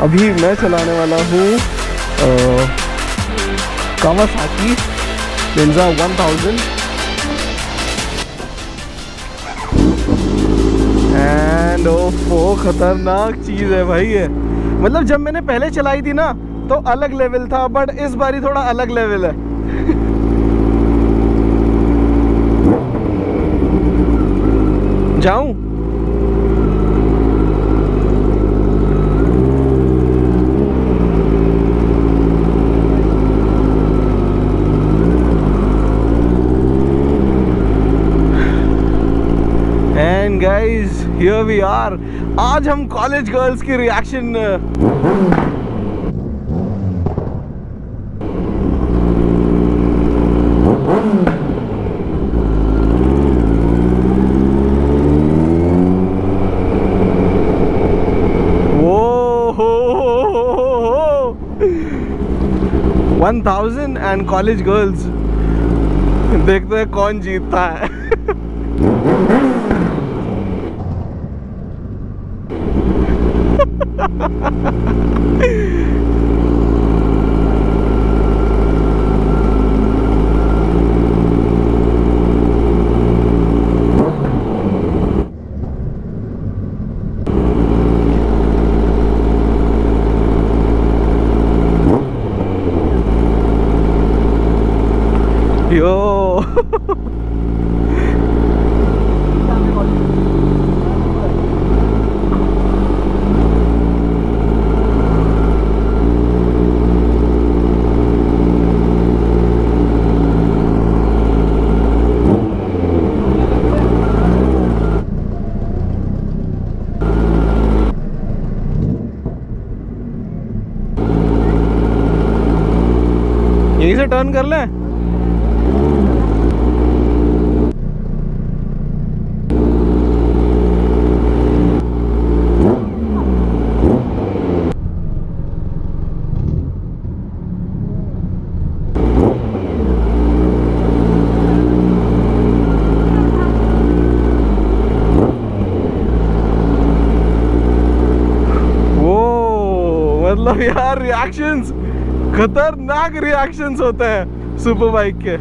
अभी मैं चलाने वाला हूँ कावासाकी निंजा 1000 एंड ओफो खतरनाक चीज़ है भाई ये। मतलब जब मैंने पहले चलाई थी ना तो अलग लेवल था, बट इस बारी थोड़ा अलग लेवल है। जाऊं? And guys here we are. आज हम कॉलेज गर्ल्स की रिएक्शन वो 1000 एंड कॉलेज गर्ल्स, देखते हैं कौन जीतता है। यो यहीं से टर्न कर लें। मतलब यार रिएक्शंस, खतरनाक रिएक्शंस होते हैं सुपर बाइक के।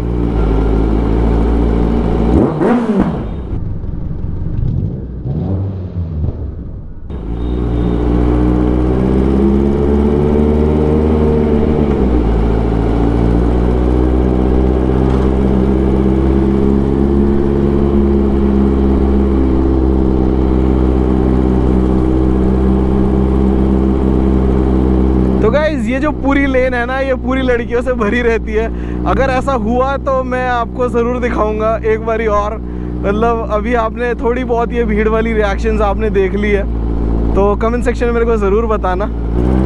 तो गाइज ये जो पूरी लेन है ना, ये पूरी लड़कियों से भरी रहती है। अगर ऐसा हुआ तो मैं आपको ज़रूर दिखाऊंगा एक बारी और। मतलब अभी आपने थोड़ी बहुत ये भीड़ वाली रिएक्शंस आपने देख ली है, तो कमेंट सेक्शन में मेरे को ज़रूर बताना।